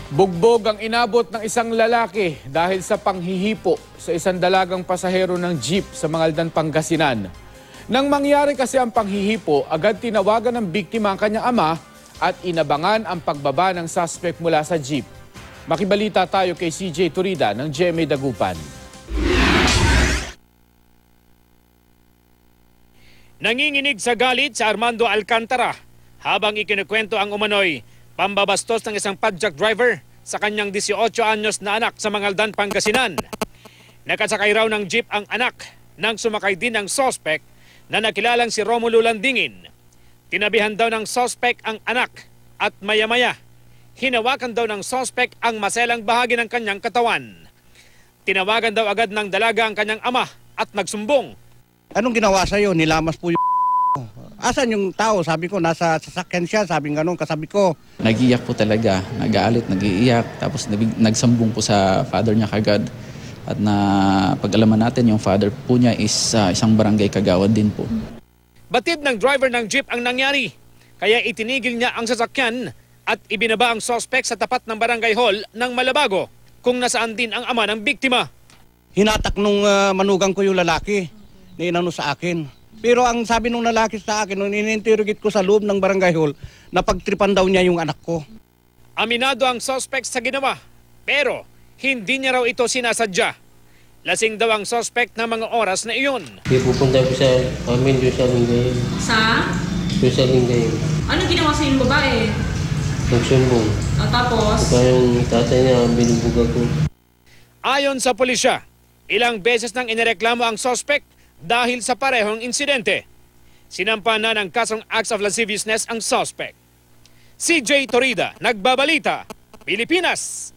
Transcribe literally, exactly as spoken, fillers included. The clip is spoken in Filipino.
Bugbog ang inabot ng isang lalaki dahil sa panghihipo sa isang dalagang pasahero ng jeep sa Mangaldan, Pangasinan. Nang mangyari kasi ang panghihipo, agad tinawagan ng biktima ang kanyang ama at inabangan ang pagbaba ng suspect mula sa jeep. Makibalita tayo kay C J Turida ng G M A Dagupan. Nanginginig sa galit sa Armando Alcantara habang ikinukwento ang umano'y pambabastos ng isang padjak driver sa kanyang eighteen anyos na anak sa Mangaldan, Pangasinan. Nakasakay raw ng jeep ang anak nang sumakay din ang suspect na nakilalang si Romulo Landingin. Tinabihan daw ng suspect ang anak at maya-maya, hinawakan daw ng suspect ang maselang bahagi ng kanyang katawan. Tinawagan daw agad ng dalaga ang kanyang ama at nagsumbong. Anong ginawa sa'yo? Nilamas po yung asan yung tao? Sabi ko, nasa sasakyan siya. Sabi nga nung kasabi ko. Nag-iyak po talaga, nag-aalit, nag-iiyak. Tapos nagsambong po sa father niya kagad. At na pag-alaman natin, yung father po niya is uh, isang barangay kagawad din po. Batid ng driver ng jeep ang nangyari. Kaya itinigil niya ang sasakyan at ibinaba ang suspect sa tapat ng barangay hall ng Malabago kung nasaan din ang ama ng biktima. Hinatak nung uh, manugang ko yung lalaki na inano sa akin. Pero ang sabi nung lalaki sa akin, nung ininterrogate ko sa loob ng barangay hall, napagtripan daw niya yung anak ko. Aminado ang suspect sa ginawa, pero hindi niya raw ito sinasadya. Lasing daw ang suspect na mga oras na iyon. Pupunta ko sa amin doon sa Lingayen. Sa? Doon sa Lingayen. Ano ginawa sa yung babae? Nagsumbong. At tapos? Kaya yung tatay niya, binubog ako. Ayon sa pulisya, ilang beses nang inireklamo ang suspect dahil sa parehong insidente. Sinampa na ng kasong acts of lasciviousness ang suspect. C J Torida, Nagbabalita, Pilipinas.